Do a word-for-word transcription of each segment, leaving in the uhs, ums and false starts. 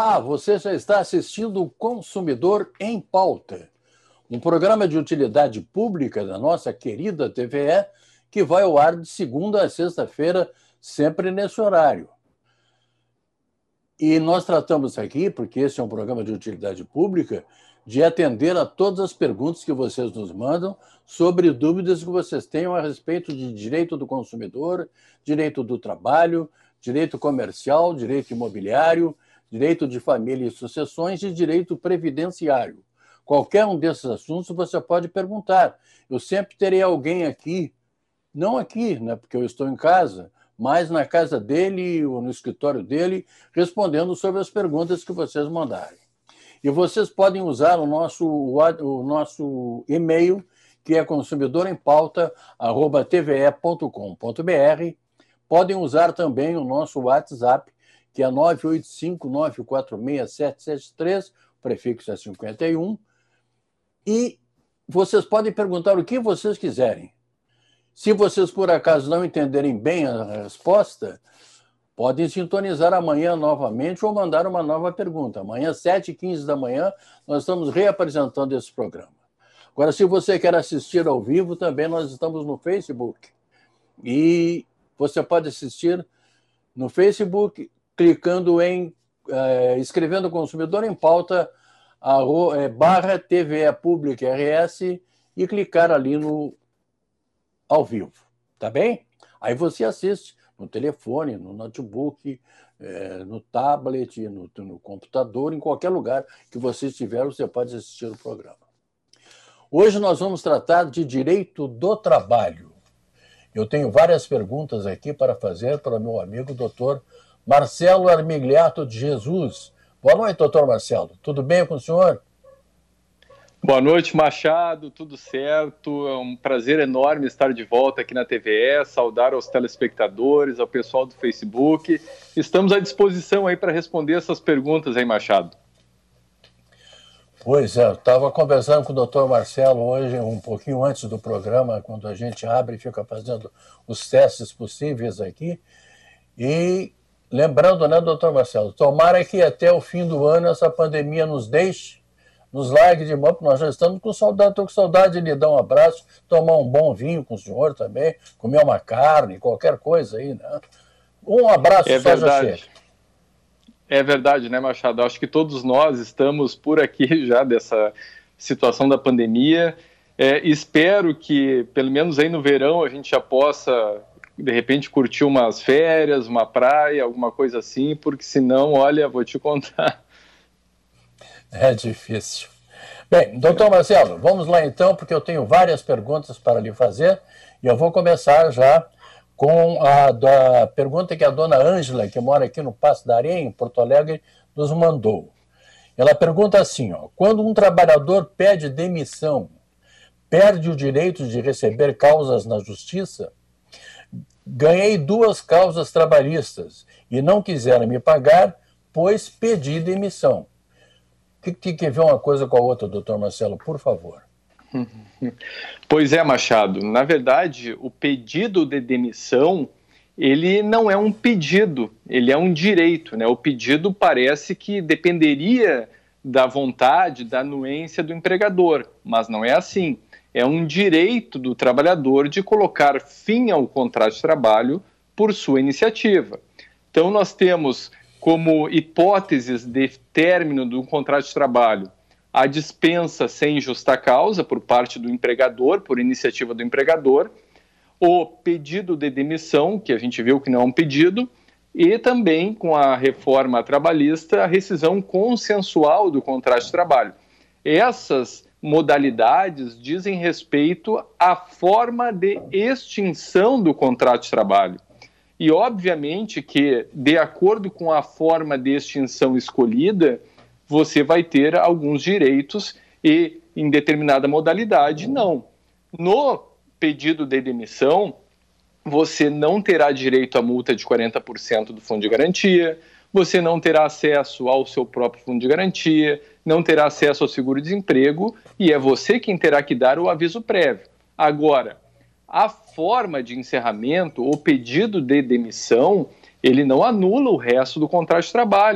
Olá, você já está assistindo o Consumidor em Pauta, um programa de utilidade pública da nossa querida T V E, que vai ao ar de segunda a sexta-feira, sempre nesse horário. E nós tratamos aqui, porque esse é um programa de utilidade pública, de atender a todas as perguntas que vocês nos mandam sobre dúvidas que vocês tenham a respeito de direito do consumidor, direito do trabalho, direito comercial, direito imobiliário, direito de família e sucessões e direito previdenciário. Qualquer um desses assuntos você pode perguntar. Eu sempre terei alguém aqui, não aqui, né, porque eu estou em casa, mas na casa dele ou no escritório dele, respondendo sobre as perguntas que vocês mandarem. E vocês podem usar o nosso, o nosso e-mail, que é consumidorempauta arroba t v e ponto com ponto b r. Podem usar também o nosso WhatsApp, que é nove oito cinco, nove quatro seis, sete sete três, o prefixo é cinquenta e um. E vocês podem perguntar o que vocês quiserem. Se vocês, por acaso, não entenderem bem a resposta, podem sintonizar amanhã novamente ou mandar uma nova pergunta. Amanhã, sete e quinze da manhã, nós estamos reapresentando esse programa. Agora, se você quer assistir ao vivo, também nós estamos no Facebook. E você pode assistir no Facebook clicando em, eh, escrevendo Consumidor em Pauta, arro, eh, barra T V E Pública R S e clicar ali no ao vivo, tá bem? Aí você assiste no telefone, no notebook, eh, no tablet, no, no computador, em qualquer lugar que você estiver, você pode assistir o programa. Hoje nós vamos tratar de direito do trabalho. Eu tenho várias perguntas aqui para fazer para o meu amigo doutor Marcelo Armigliato de Jesus. Boa noite, doutor Marcelo. Tudo bem com o senhor? Boa noite, Machado. Tudo certo. É um prazer enorme estar de volta aqui na T V E, saudar aos telespectadores, ao pessoal do Facebook. Estamos à disposição aí para responder essas perguntas aí, Machado. Pois é, eu estava conversando com o doutor Marcelo hoje, um pouquinho antes do programa, quando a gente abre e fica fazendo os testes possíveis aqui. E lembrando, né, doutor Marcelo, tomara que até o fim do ano essa pandemia nos deixe, nos largue de mão, porque nós já estamos com saudade, estou com saudade de lhe dar um abraço, tomar um bom vinho com o senhor também, comer uma carne, qualquer coisa aí, né? Um abraço é só verdade. Já chega. É verdade, né, Machado? Acho que todos nós estamos por aqui já dessa situação da pandemia. É, espero que, pelo menos aí no verão, a gente já possa, de repente, curtir umas férias, uma praia, alguma coisa assim, porque senão, olha, vou te contar. É difícil. Bem, doutor Marcelo, vamos lá então, porque eu tenho várias perguntas para lhe fazer, e eu vou começar já com a da pergunta que a dona Ângela, que mora aqui no Passo da Areia, em Porto Alegre, nos mandou. Ela pergunta assim, ó, quando um trabalhador pede demissão, perde o direito de receber causas na justiça? Ganhei duas causas trabalhistas e não quiseram me pagar, pois pedi demissão. O que tem que ver uma coisa com a outra, doutor Marcelo, por favor? Pois é, Machado. Na verdade, o pedido de demissão, ele não é um pedido, ele é um direito, né? O pedido parece que dependeria da vontade, da anuência do empregador, mas não é assim. É um direito do trabalhador de colocar fim ao contrato de trabalho por sua iniciativa. Então, nós temos como hipóteses de término do contrato de trabalho a dispensa sem justa causa por parte do empregador, por iniciativa do empregador, o pedido de demissão, que a gente viu que não é um pedido, e também, com a reforma trabalhista, a rescisão consensual do contrato de trabalho. Essas modalidades dizem respeito à forma de extinção do contrato de trabalho. E, obviamente, que, de acordo com a forma de extinção escolhida, você vai ter alguns direitos e, em determinada modalidade, não. No pedido de demissão, você não terá direito à multa de quarenta por cento do fundo de garantia, você não terá acesso ao seu próprio fundo de garantia, não terá acesso ao seguro-desemprego e é você quem terá que dar o aviso prévio. Agora, a forma de encerramento, o pedido de demissão, ele não anula o resto do contrato de trabalho.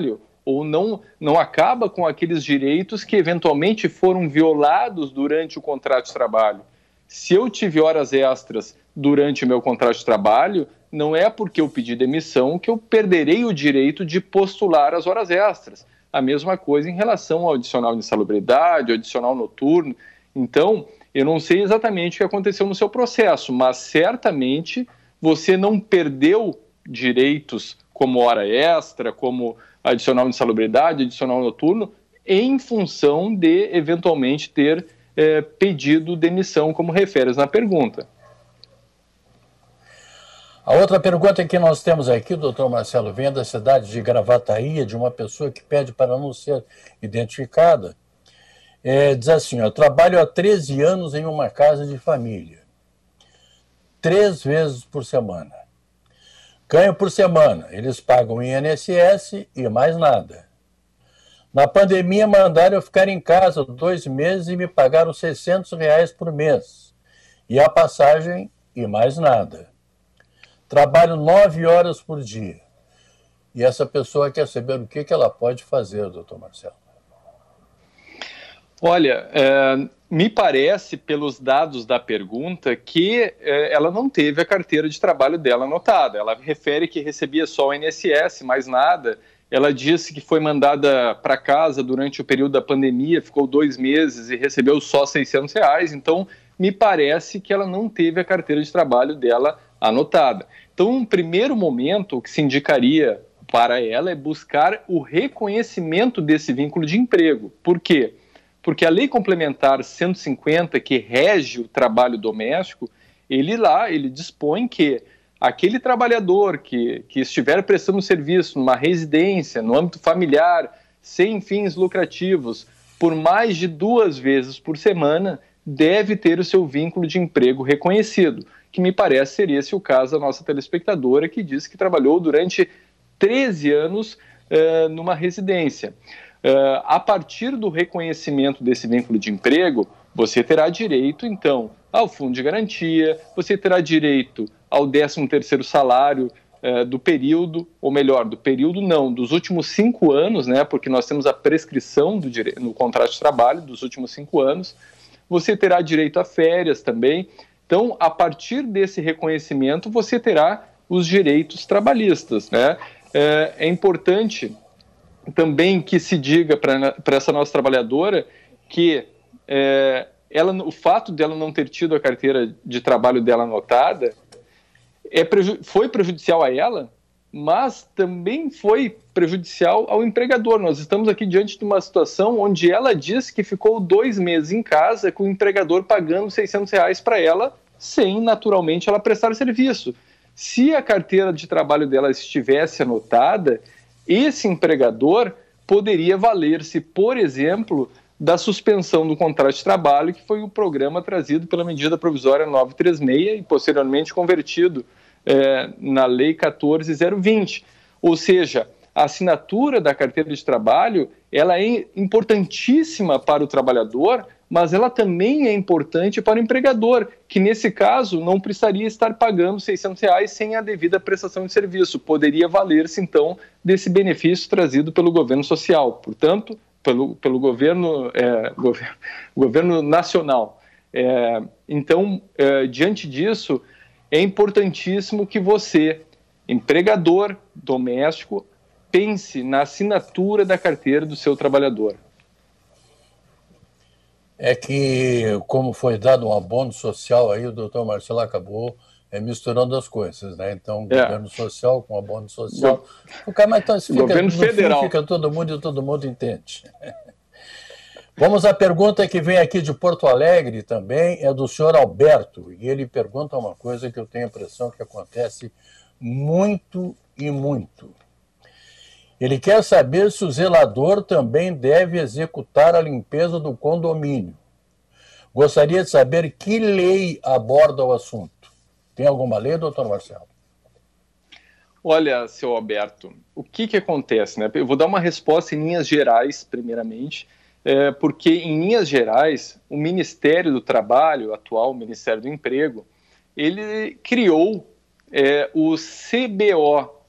ou não, não acaba com aqueles direitos que eventualmente foram violados durante o contrato de trabalho. Se eu tive horas extras durante o meu contrato de trabalho, não é porque eu pedi demissão que eu perderei o direito de postular as horas extras. A mesma coisa em relação ao adicional de insalubridade, ao adicional noturno. Então, eu não sei exatamente o que aconteceu no seu processo, mas certamente você não perdeu direitos como hora extra, como adicional de insalubridade, adicional noturno, em função de, eventualmente, ter é, pedido demissão, como referes na pergunta. A outra pergunta que nós temos aqui, doutor Marcelo, vem da cidade de Gravataí, de uma pessoa que pede para não ser identificada. É, diz assim, eu trabalho há treze anos em uma casa de família, três vezes por semana. Ganho por semana, eles pagam I N S S e mais nada. Na pandemia mandaram eu ficar em casa dois meses e me pagaram seiscentos reais por mês. E a passagem e mais nada. Trabalho nove horas por dia. E essa pessoa quer saber o que, que ela pode fazer, doutor Marcelo. Olha, é, me parece, pelos dados da pergunta, que é, ela não teve a carteira de trabalho dela anotada. Ela refere que recebia só o I N S S, mais nada. Ela disse que foi mandada para casa durante o período da pandemia, ficou dois meses e recebeu só seiscentos reais. Então, me parece que ela não teve a carteira de trabalho dela anotada. Então, um primeiro momento, o que se indicaria para ela é buscar o reconhecimento desse vínculo de emprego. Por quê? Porque a Lei Complementar cento e cinquenta, que rege o trabalho doméstico, ele lá, ele dispõe que aquele trabalhador que, que estiver prestando serviço numa residência, no âmbito familiar, sem fins lucrativos, por mais de duas vezes por semana, deve ter o seu vínculo de emprego reconhecido, que me parece ser esse o caso da nossa telespectadora, que disse que trabalhou durante treze anos uh, numa residência. Uh, a partir do reconhecimento desse vínculo de emprego, você terá direito, então, ao fundo de garantia, você terá direito ao décimo terceiro salário uh, do período, ou melhor, do período não, dos últimos cinco anos, né, porque nós temos a prescrição do dire... no contrato de trabalho dos últimos cinco anos, você terá direito a férias também. Então, a partir desse reconhecimento, você terá os direitos trabalhistas, né? É, é importante também que se diga para essa nossa trabalhadora que é, ela, o fato dela não ter tido a carteira de trabalho dela anotada é, foi prejudicial a ela, mas também foi prejudicial ao empregador. Nós estamos aqui diante de uma situação onde ela diz que ficou dois meses em casa com o empregador pagando seiscentos reais para ela, sem, naturalmente, ela prestar serviço. Se a carteira de trabalho dela estivesse anotada, esse empregador poderia valer-se, por exemplo, da suspensão do contrato de trabalho, que foi o programa trazido pela medida provisória novecentos e trinta e seis e posteriormente convertido é, na Lei quatorze mil e vinte. Ou seja, a assinatura da carteira de trabalho ela é importantíssima para o trabalhador, mas ela também é importante para o empregador, que nesse caso não precisaria estar pagando seiscentos reais sem a devida prestação de serviço. Poderia valer-se, então, desse benefício trazido pelo governo social, portanto, pelo, pelo governo, é, governo, governo nacional. É, então, é, diante disso, é importantíssimo que você, empregador doméstico, pense na assinatura da carteira do seu trabalhador. É que, como foi dado um abono social, aí o doutor Marcelo acabou é, misturando as coisas, né? Então, é. governo social com abono social. O cara, mas então, fica, governo no federal. Fim, fica todo mundo e todo mundo entende. Vamos à pergunta que vem aqui de Porto Alegre também, é do senhor Alberto, e ele pergunta uma coisa que eu tenho a impressão que acontece muito e muito. Ele quer saber se o zelador também deve executar a limpeza do condomínio. Gostaria de saber que lei aborda o assunto. Tem alguma lei, doutor Marcelo? Olha, seu Alberto, o que, que acontece, né? Eu vou dar uma resposta em linhas gerais, primeiramente, é, porque, em linhas gerais, o Ministério do Trabalho, o atual Ministério do Emprego, ele criou é, o C B O,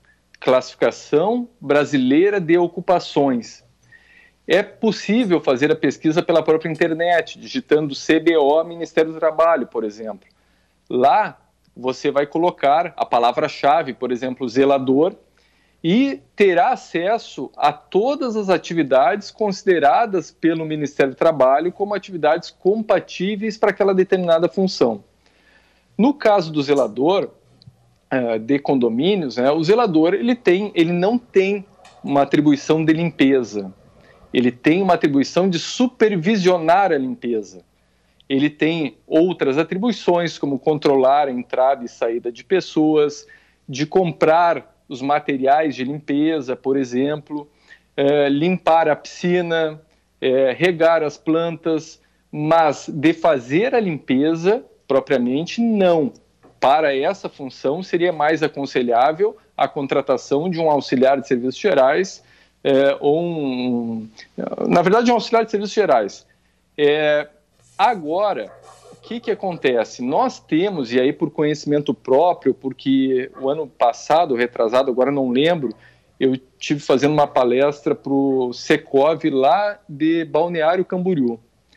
Classificação Brasileira de Ocupações. É possível fazer a pesquisa pela própria internet, digitando C B O, Ministério do Trabalho, por exemplo. Lá, você vai colocar a palavra-chave, por exemplo, zelador, e terá acesso a todas as atividades consideradas pelo Ministério do Trabalho como atividades compatíveis para aquela determinada função. No caso do zelador uh, de condomínios, né, o zelador ele, tem, ele não tem uma atribuição de limpeza. Ele tem uma atribuição de supervisionar a limpeza. Ele tem outras atribuições, como controlar a entrada e saída de pessoas, de comprar os materiais de limpeza, por exemplo, é, limpar a piscina, é, regar as plantas, mas de fazer a limpeza, propriamente, não. Para essa função, seria mais aconselhável a contratação de um auxiliar de serviços gerais, É, ou um, na verdade, um auxiliar de serviços gerais. É, agora, o que, que acontece? Nós temos, e aí por conhecimento próprio, porque o ano passado, retrasado, agora não lembro, eu tive fazendo uma palestra para o Secov lá de Balneário Camboriú.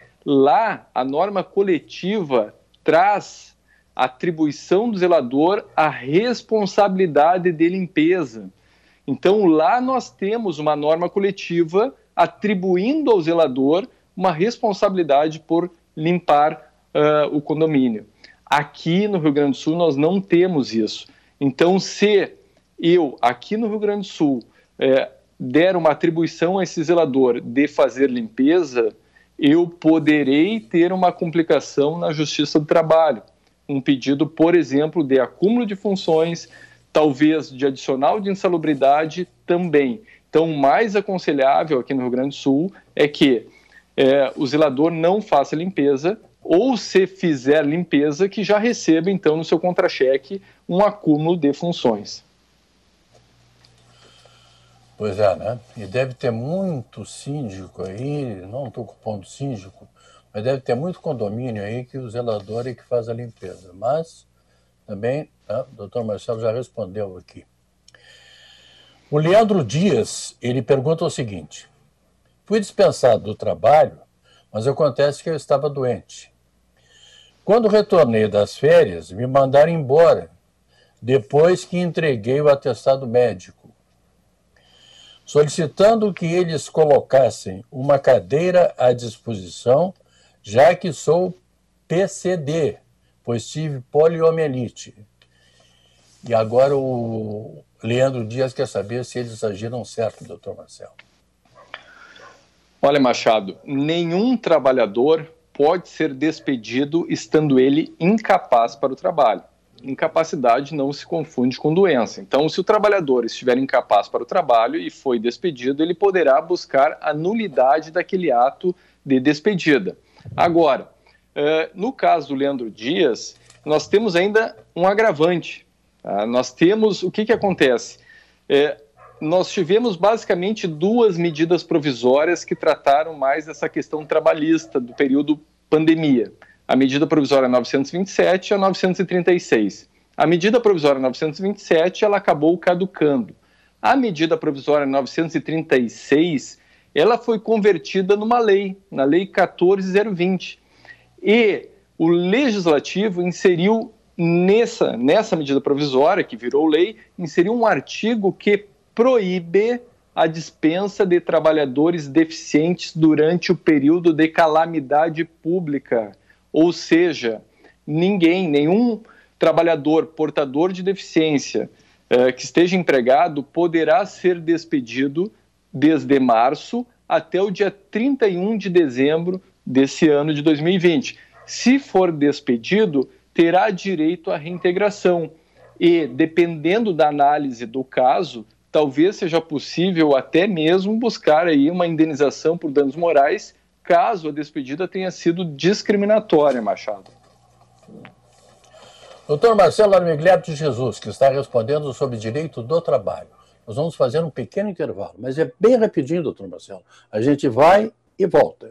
Lá, a norma coletiva traz a atribuição do zelador à responsabilidade de limpeza. Então, lá nós temos uma norma coletiva atribuindo ao zelador uma responsabilidade por limpar uh, o condomínio. Aqui no Rio Grande do Sul nós não temos isso. Então, se eu, aqui no Rio Grande do Sul, eh, der uma atribuição a esse zelador de fazer limpeza, eu poderei ter uma complicação na Justiça do Trabalho. Um pedido, por exemplo, de acúmulo de funções, talvez de adicional de insalubridade também. Então, o mais aconselhável aqui no Rio Grande do Sul é que é, o zelador não faça limpeza, ou se fizer limpeza, que já receba, então, no seu contra-cheque, um acúmulo de funções. Pois é, né? E deve ter muito síndico aí, não estou culpando síndico, mas deve ter muito condomínio aí que o zelador é que faz a limpeza. Mas também, né, o doutor Marcelo já respondeu aqui. O Leandro Dias, ele pergunta o seguinte: fui dispensado do trabalho, mas acontece que eu estava doente. Quando retornei das férias, me mandaram embora, depois que entreguei o atestado médico, solicitando que eles colocassem uma cadeira à disposição, já que sou P C D, pois tive poliomielite. E agora o Leandro Dias quer saber se eles agiram certo, doutor Marcelo. Olha, Machado, nenhum trabalhador pode ser despedido estando ele incapaz para o trabalho. Incapacidade não se confunde com doença. Então, se o trabalhador estiver incapaz para o trabalho e foi despedido, ele poderá buscar a nulidade daquele ato de despedida. Agora, no caso do Leandro Dias, nós temos ainda um agravante. Nós temos, o que que acontece? É, nós tivemos basicamente duas medidas provisórias que trataram mais dessa questão trabalhista do período pandemia. A medida provisória novecentos e vinte e sete e a novecentos e trinta e seis. A medida provisória novecentos e vinte e sete, ela acabou caducando. A medida provisória novecentos e trinta e seis, ela foi convertida numa lei, na lei quatorze mil vinte. E o legislativo inseriu nessa, nessa medida provisória, que virou lei, inseriu um artigo que proíbe a dispensa de trabalhadores deficientes durante o período de calamidade pública. Ou seja, ninguém, nenhum trabalhador portador de deficiência eh, que esteja empregado poderá ser despedido desde março até o dia trinta e um de dezembro desse ano de dois mil e vinte. Se for despedido, terá direito à reintegração e, dependendo da análise do caso, talvez seja possível até mesmo buscar aí uma indenização por danos morais, caso a despedida tenha sido discriminatória, Machado. Doutor Marcelo Armigliato de Jesus, que está respondendo sobre direito do trabalho. Nós vamos fazer um pequeno intervalo, mas é bem rapidinho, doutor Marcelo. A gente vai e volta.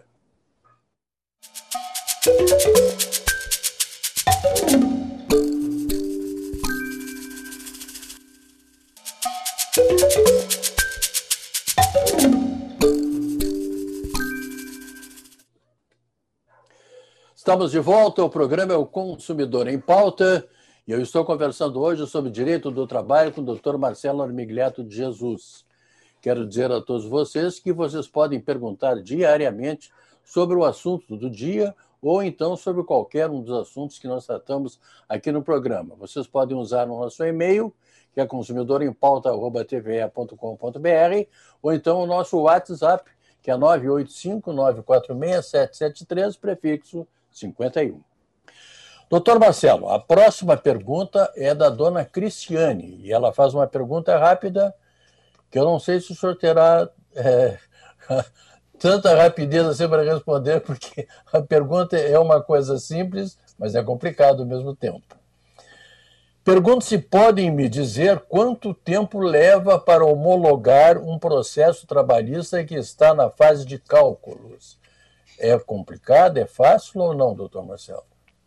Estamos de volta, o programa é o Consumidor em Pauta e eu estou conversando hoje sobre direito do trabalho com o doutor Marcelo Armigliato de Jesus. Quero dizer a todos vocês que vocês podem perguntar diariamente sobre o assunto do dia ou então sobre qualquer um dos assuntos que nós tratamos aqui no programa. Vocês podem usar o nosso e-mail, que é consumidor em pauta arroba t v e ponto com ponto b r, ou então o nosso WhatsApp, que é nove oito cinco, nove quatro seis, sete sete três, prefixo cinquenta e um. Doutor Marcelo, a próxima pergunta é da dona Cristiane, e ela faz uma pergunta rápida, que eu não sei se o senhor terá é, tanta rapidez assim para responder, porque a pergunta é uma coisa simples, mas é complicado ao mesmo tempo. Pergunto se podem me dizer quanto tempo leva para homologar um processo trabalhista que está na fase de cálculos. É complicado, é fácil ou não, doutor Marcelo?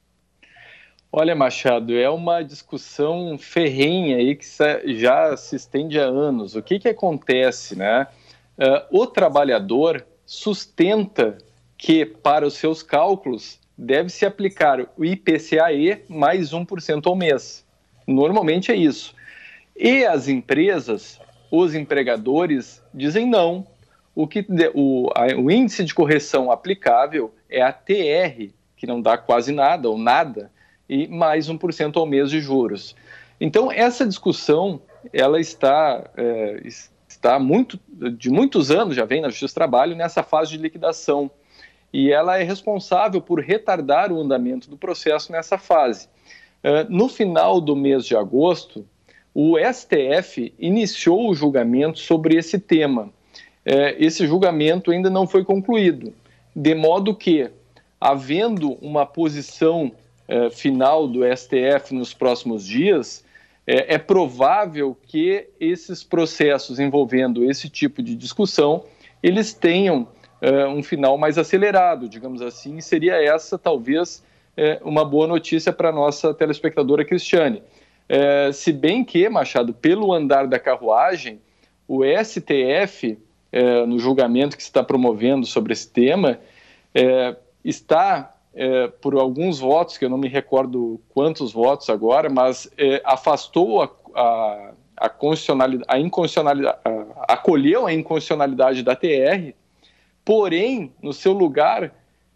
Olha, Machado, é uma discussão ferrenha aí que já se estende há anos. O que que acontece, né? Uh, o trabalhador sustenta que, para os seus cálculos, deve-se aplicar o I P C A E mais um por cento ao mês. Normalmente é isso. E as empresas, os empregadores, dizem não. O, que, o, a, o índice de correção aplicável é a T R, que não dá quase nada ou nada, e mais um por cento ao mês de juros. Então, essa discussão, ela está, é, está muito, de muitos anos, já vem na Justiça do Trabalho, nessa fase de liquidação. E ela é responsável por retardar o andamento do processo nessa fase. Uh, no final do mês de agosto, o S T F iniciou o julgamento sobre esse tema. Uh, esse julgamento ainda não foi concluído, de modo que, havendo uma posição uh, final do S T F nos próximos dias, uh, é provável que esses processos envolvendo esse tipo de discussão, eles tenham uh, um final mais acelerado, digamos assim, e seria essa, talvez, é uma boa notícia para a nossa telespectadora Cristiane. É, se bem que, Machado, pelo andar da carruagem, o S T F, é, no julgamento que se está promovendo sobre esse tema, é, está, é, por alguns votos, que eu não me recordo quantos votos agora, mas é, afastou a, a, a, constitucionalidade, a inconstitucionalidade, a, acolheu a inconstitucionalidade da T R, porém, no seu lugar,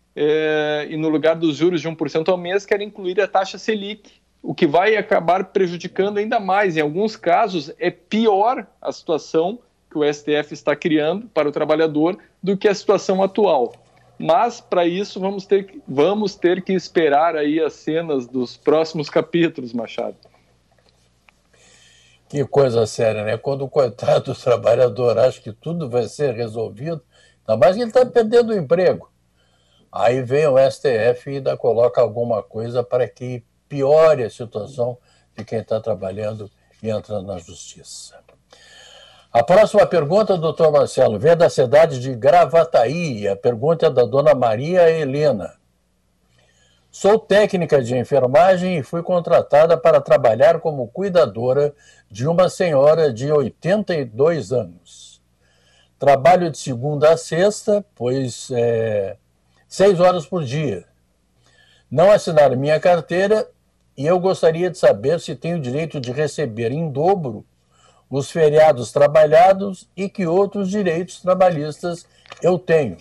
É, e no lugar dos juros de um por cento ao mês, quer incluir a taxa Selic, o que vai acabar prejudicando ainda mais. Em alguns casos, é pior a situação que o S T F está criando para o trabalhador do que a situação atual. Mas, para isso, vamos ter, vamos ter que esperar aí as cenas dos próximos capítulos, Machado. Que coisa séria, né? Quando o coitado do trabalhador acha que tudo vai ser resolvido, ainda mais que ele está perdendo o emprego. Aí vem o S T F e ainda coloca alguma coisa para que piore a situação de quem está trabalhando e entrando na justiça. A próxima pergunta, doutor Marcelo, vem da cidade de Gravataí. A pergunta é da dona Maria Helena. Sou técnica de enfermagem e fui contratada para trabalhar como cuidadora de uma senhora de oitenta e dois anos. Trabalho de segunda a sexta, pois... É, seis horas por dia. Não assinaram minha carteira e eu gostaria de saber se tenho o direito de receber em dobro os feriados trabalhados e que outros direitos trabalhistas eu tenho.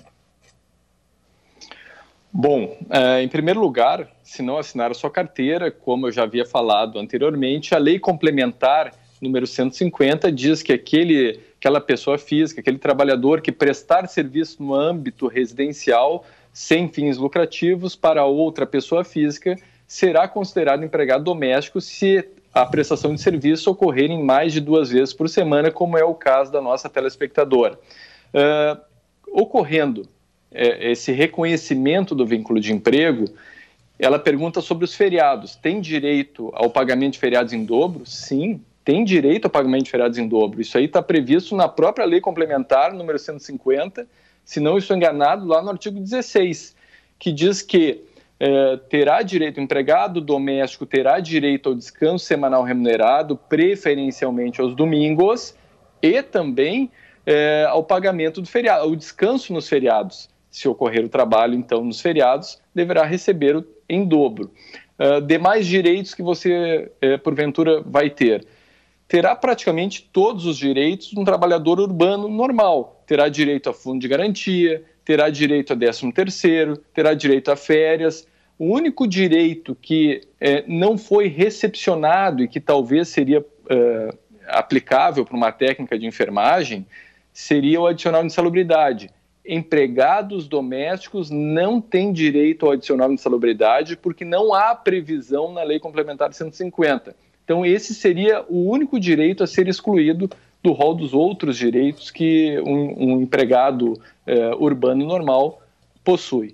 Bom, em primeiro lugar, se não assinar a sua carteira, como eu já havia falado anteriormente, a lei complementar número cento e cinquenta diz que aquele, aquela pessoa física, aquele trabalhador que prestar serviço no âmbito residencial sem fins lucrativos para outra pessoa física, será considerado empregado doméstico se a prestação de serviço ocorrer em mais de duas vezes por semana, como é o caso da nossa telespectadora. Uh, ocorrendo é, esse reconhecimento do vínculo de emprego, ela pergunta sobre os feriados. Tem direito ao pagamento de feriados em dobro? Sim, tem direito ao pagamento de feriados em dobro. Isso aí está previsto na própria lei complementar, número cento e cinquenta, se não estou enganado, lá no artigo dezesseis, que diz que eh, terá direito, o empregado doméstico terá direito ao descanso semanal remunerado, preferencialmente aos domingos, e também eh, ao pagamento do feriado, ao descanso nos feriados. Se ocorrer o trabalho, então, nos feriados, deverá receber o, em dobro. Uh, demais direitos que você, eh, porventura, vai ter. Terá praticamente todos os direitos de um trabalhador urbano normal. Terá direito a fundo de garantia, terá direito a décimo terceiro, terá direito a férias. O único direito que eh, não foi recepcionado e que talvez seria eh, aplicável para uma técnica de enfermagem seria o adicional de insalubridade. Empregados domésticos não têm direito ao adicional de insalubridade porque não há previsão na Lei Complementar cento e cinquenta. Então, esse seria o único direito a ser excluído do rol dos outros direitos que um, um empregado eh, urbano normal possui.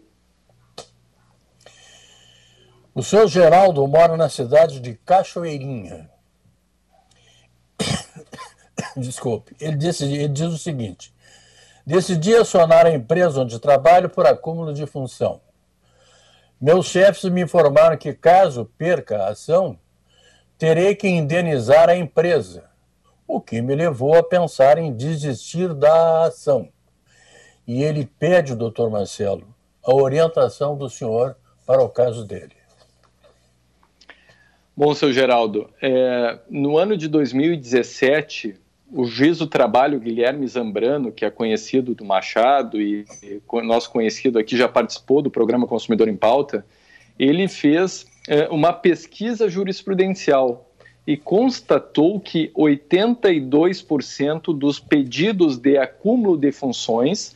O senhor Geraldo mora na cidade de Cachoeirinha. Desculpe. Ele, disse, ele diz o seguinte: decidi acionar a empresa onde trabalho por acúmulo de função. Meus chefes me informaram que, caso perca a ação, terei que indenizar a empresa, o que me levou a pensar em desistir da ação. E ele pede, doutor Marcelo, a orientação do senhor para o caso dele. Bom, seu Geraldo, é, no ano de dois mil e dezessete, o juiz do trabalho Guilherme Zambrano, que é conhecido do Machado e, e nosso conhecido aqui já participou do programa Consumidor em Pauta, ele fez é, uma pesquisa jurisprudencial e constatou que oitenta e dois por cento dos pedidos de acúmulo de funções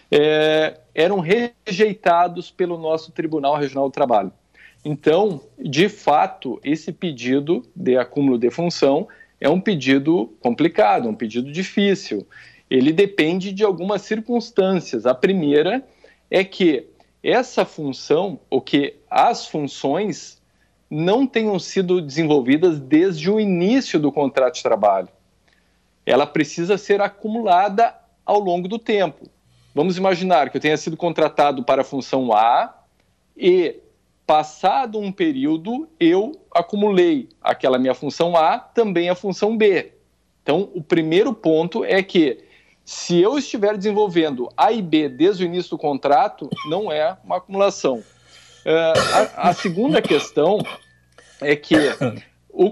é, eram rejeitados pelo nosso Tribunal Regional do Trabalho. Então, de fato, esse pedido de acúmulo de função é um pedido complicado, um pedido difícil. Ele depende de algumas circunstâncias. A primeira é que essa função, ou que as funções, não tenham sido desenvolvidas desde o início do contrato de trabalho. Ela precisa ser acumulada ao longo do tempo. Vamos imaginar que eu tenha sido contratado para a função A e, passado um período, eu acumulei aquela minha função A, também a função B. Então, o primeiro ponto é que, se eu estiver desenvolvendo A e B desde o início do contrato, não é uma acumulação. Uh, a, a segunda questão é que o,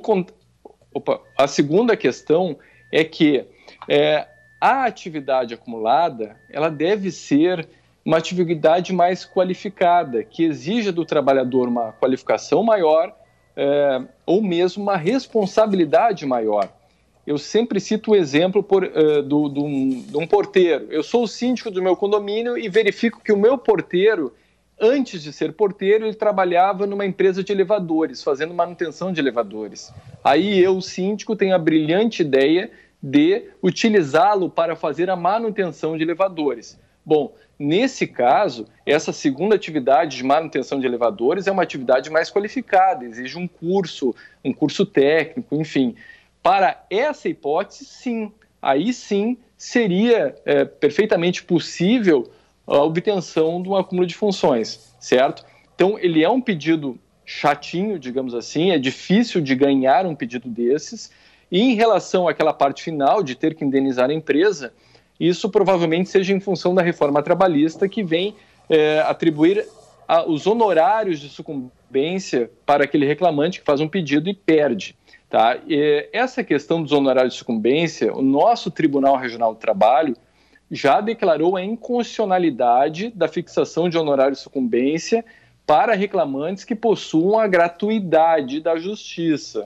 opa, a segunda questão é que é, a atividade acumulada ela deve ser uma atividade mais qualificada, que exija do trabalhador uma qualificação maior é, ou mesmo uma responsabilidade maior. Eu sempre cito o exemplo por, uh, do, do, de um porteiro. Eu sou o síndico do meu condomínio e verifico que o meu porteiro, antes de ser porteiro, ele trabalhava numa empresa de elevadores, fazendo manutenção de elevadores. Aí eu, o síndico, tenho a brilhante ideia de utilizá-lo para fazer a manutenção de elevadores. Bom, nesse caso, essa segunda atividade de manutenção de elevadores é uma atividade mais qualificada, exige um curso, um curso técnico, enfim. Para essa hipótese, sim, aí sim seria é, perfeitamente possível a obtenção de um acúmulo de funções, certo? Então, ele é um pedido chatinho, digamos assim, é difícil de ganhar um pedido desses, e em relação àquela parte final de ter que indenizar a empresa, isso provavelmente seja em função da reforma trabalhista que vem é, atribuir a, os honorários de sucumbência para aquele reclamante que faz um pedido e perde. Tá? E essa questão dos honorários de sucumbência, o nosso Tribunal Regional do Trabalho já declarou a inconstitucionalidade da fixação de honorários de sucumbência para reclamantes que possuam a gratuidade da justiça.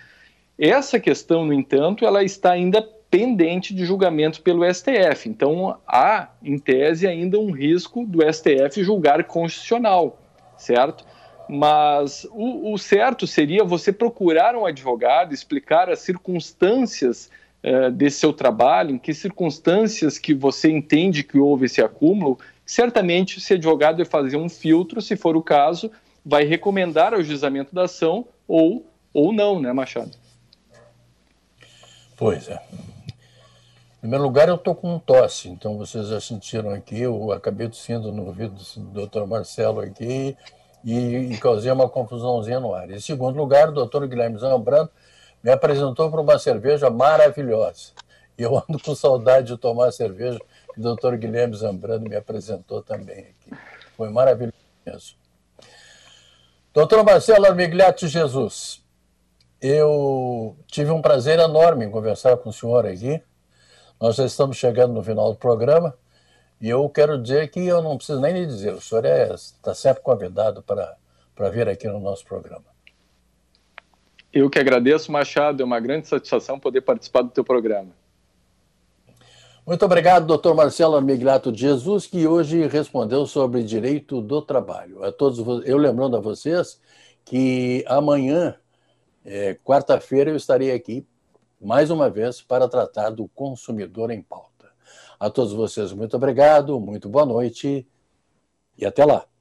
Essa questão, no entanto, ela está ainda pendente de julgamento pelo S T F. Então, há, em tese, ainda um risco do S T F julgar constitucional, certo? Mas o, o certo seria você procurar um advogado, explicar as circunstâncias eh, desse seu trabalho, em que circunstâncias que você entende que houve esse acúmulo. Certamente, esse advogado vai fazer um filtro, se for o caso, vai recomendar o ajuizamento da ação ou, ou não, né, Machado? Pois é. Em primeiro lugar, eu estou com tosse, então vocês já sentiram aqui, eu acabei tossindo no ouvido do doutor Marcelo aqui e, e causei uma confusãozinha no ar. Em segundo lugar, o doutor Guilherme Zambrano me apresentou para uma cerveja maravilhosa. E eu ando com saudade de tomar cerveja, que o doutor Guilherme Zambrano me apresentou também aqui. Foi maravilhoso mesmo. Doutor Marcelo Armigliato Jesus, eu tive um prazer enorme em conversar com o senhor aqui. Nós já estamos chegando no final do programa e eu quero dizer que eu não preciso nem lhe dizer, o senhor é, está sempre convidado para, para vir aqui no nosso programa. Eu que agradeço, Machado, é uma grande satisfação poder participar do teu programa. Muito obrigado, doutor Marcelo Armigliato de Jesus, que hoje respondeu sobre direito do trabalho. A todos, eu lembrando a vocês que amanhã, é, quarta-feira, eu estarei aqui mais uma vez para tratar do consumidor em pauta. A todos vocês, muito obrigado, muito boa noite e até lá.